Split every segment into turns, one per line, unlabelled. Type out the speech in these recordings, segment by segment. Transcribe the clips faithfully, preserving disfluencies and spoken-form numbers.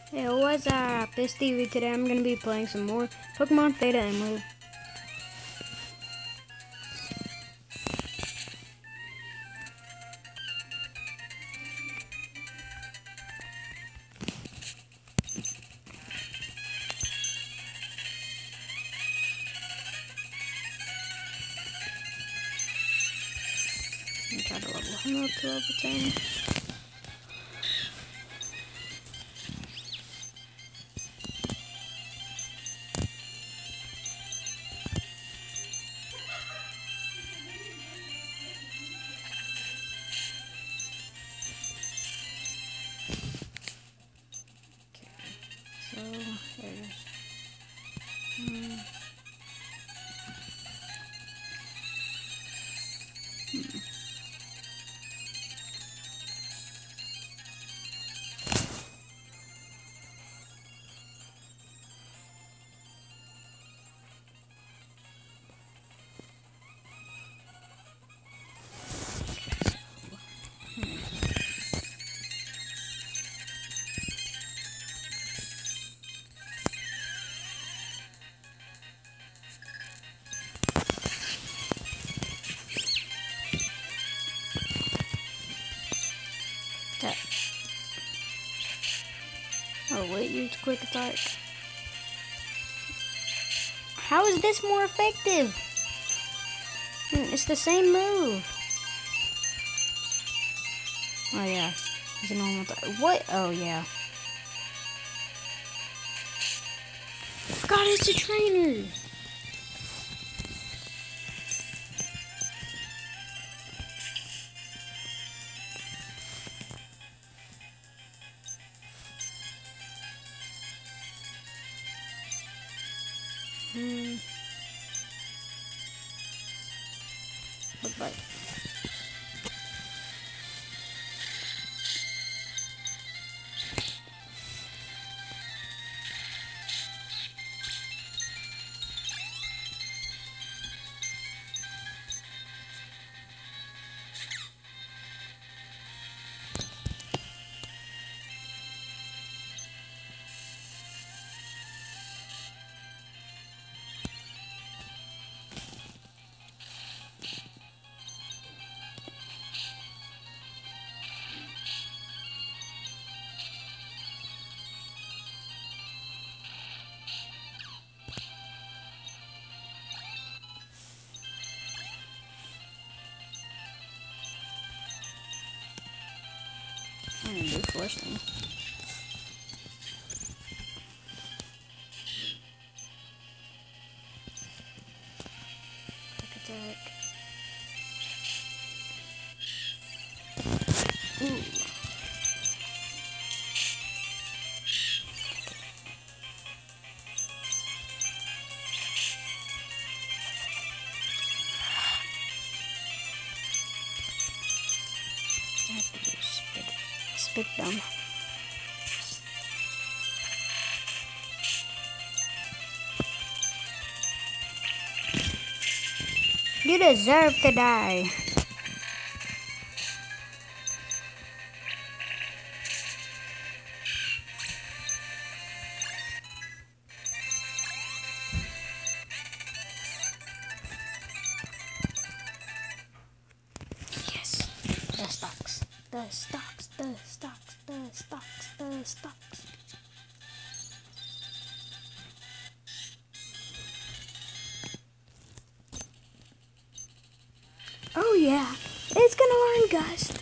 Hey, what's up? This Stevie. Today I'm going to be playing some more Pokemon Theta Emerald. I'm try to level him up to level ten. So, there's... Hmm. Hmm. That. Oh, wait, use quick attack. How is this more effective? Hmm, It's the same move. Oh, yeah. It's a normal attack. What? Oh, yeah. I forgot it's a trainer. Hmm. Look like. I'm gonna do forcing. Quick attack. Ooh. I have to do spit, spit them. You deserve to die. Yes. The stocks. The stocks. The stocks. The stocks. The stocks. Oh yeah. It's gonna learn Gust.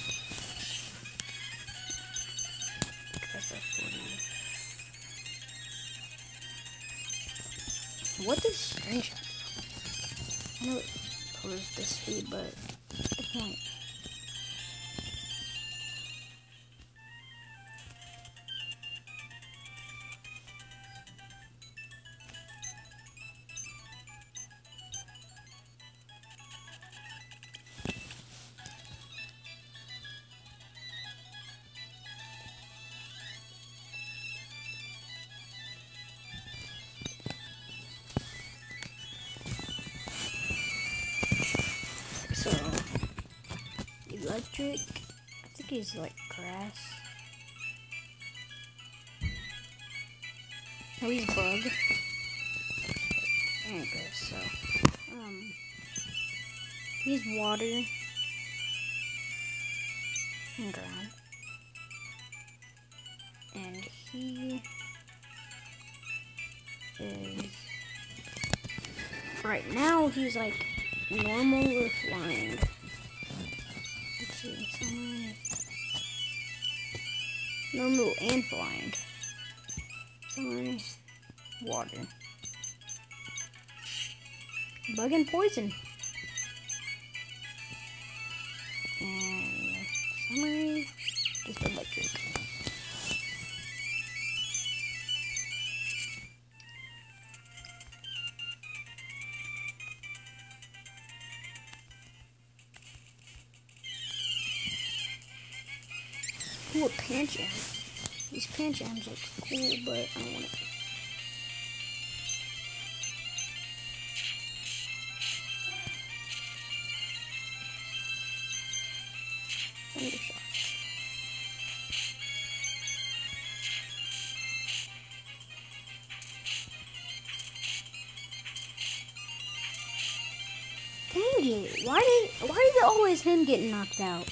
What does screenshot do? I know it pulls the speed, but what's the point? So, electric, I think he's like grass. Oh, he's bug. Okay, so, um, he's water and ground. And he is, right now, he's like normal or flying. Let's see, somewhere. Normal and flying. Somewhere. Water. Bug and poison. And summary, just electric. Ooh, a Pancham. These Panchams look cool, but I don't want it. Thundershot. Dang it! Why did why is it always him getting knocked out?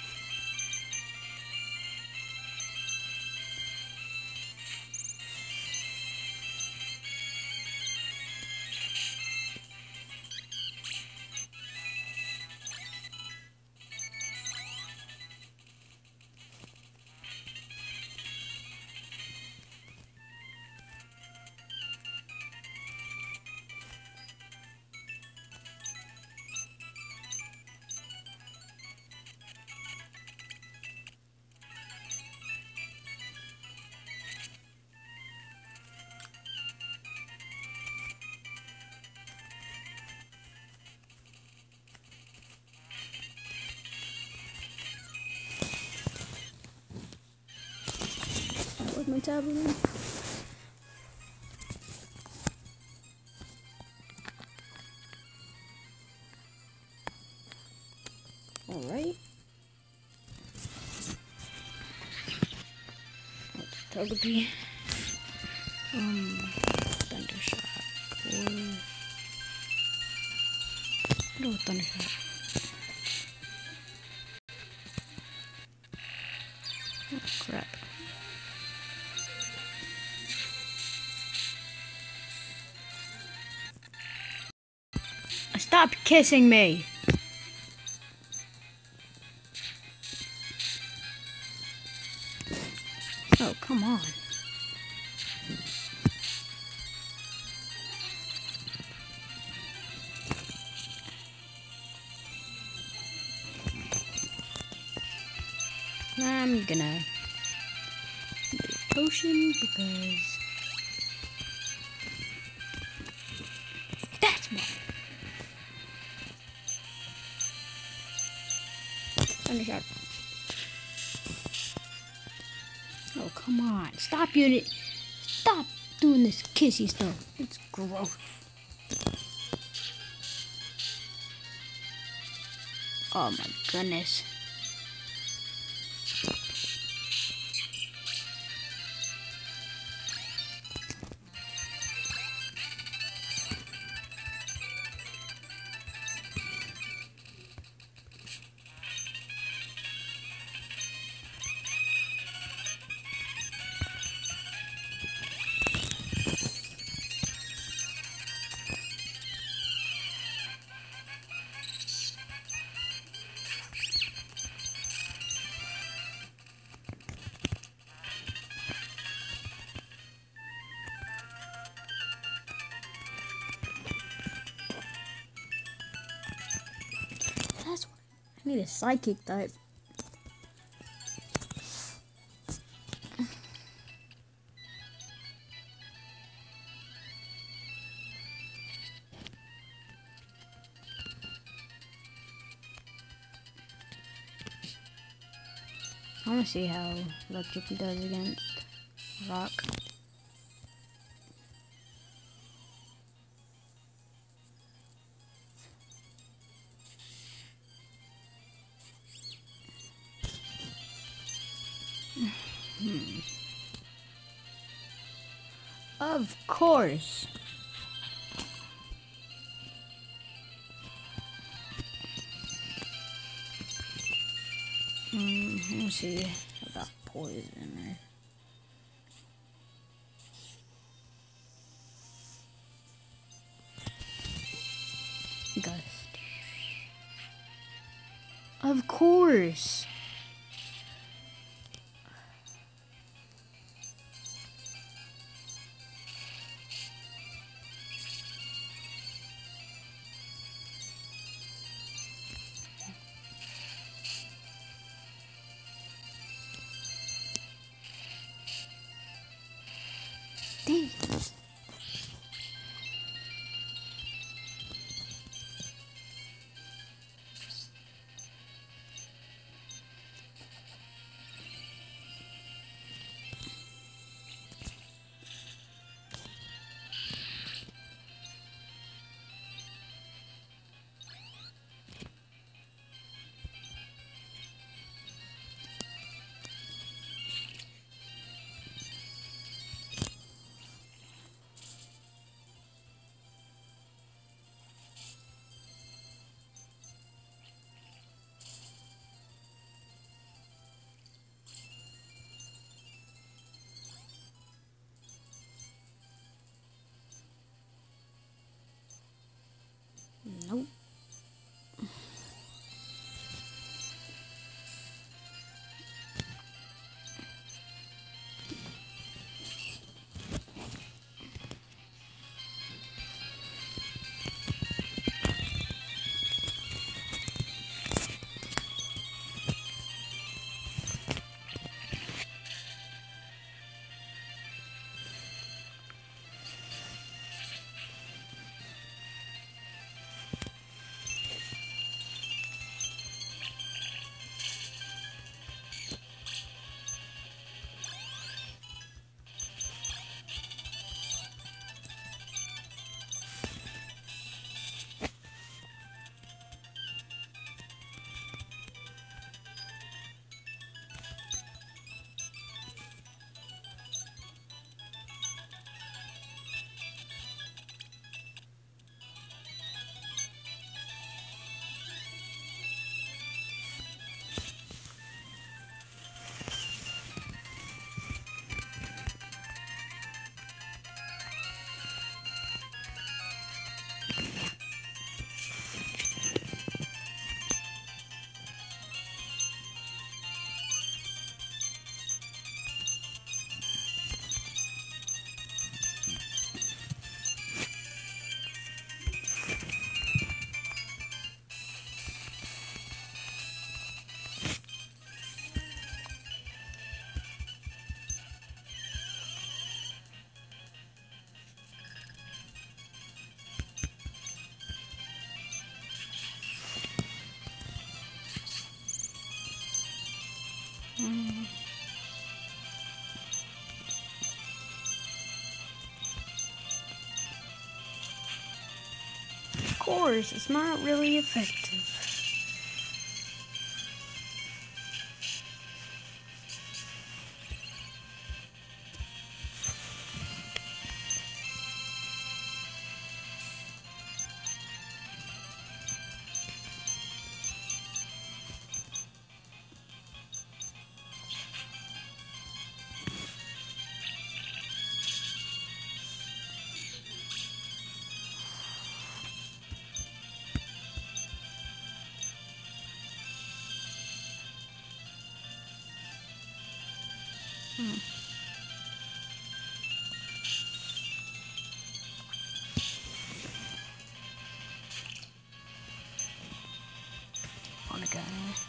With my tablet. All right. Let's Togepi. Um, Thundershot. Or no Thundershot. Oh, crap. Stop kissing me. Oh, come on. I'm gonna do a potion because that's more. Thundershot. Oh, come on. Stop unit. Stop doing this kissy stuff. It's gross. Oh my goodness. That's what I need a psychic type. I want to see how electric does against rock. Hmm. Of course. Mm, let me see. I got poison, right? Gust. Of course. Dang. Nope. Mm. Of course, it's not really effective. Hmm. On a guy.